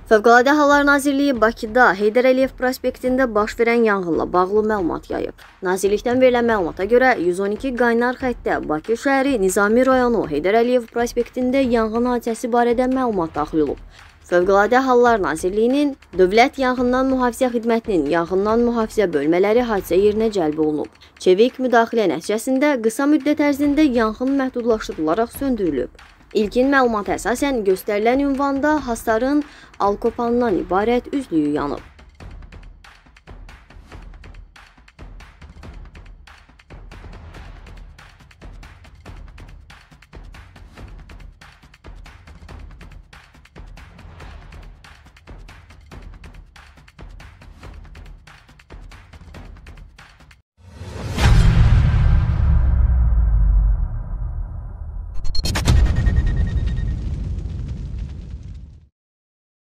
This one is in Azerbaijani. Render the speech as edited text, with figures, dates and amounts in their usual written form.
Fövqəladə Hallar Nazirliyi Bakıda Heydər Əliyev prospektində baş verən yanğınla bağlı məlumat yayıb. Nazirlikdən verilən məlumata görə 112 qaynar xəttə Bakı şəhəri Nizami rayonu Heydər Əliyev prospektində yanğın hadisəsi barədə məlumat daxil olub. Fövqəladə Hallar Nazirliyinin Dövlət Yanğından Mühafizə Xidmətinin yanğından mühafizə bölmələri hadisə yerinə cəlb olunub. Çevik müdaxilə nəticəsində qısa müddət ərzində yanğın məhdudlaşdırılaraq söndürülüb. İlkin məlumata əsasən göstərilən ünvanda hasarın alkopandan ibarət üzlüyü yanıb.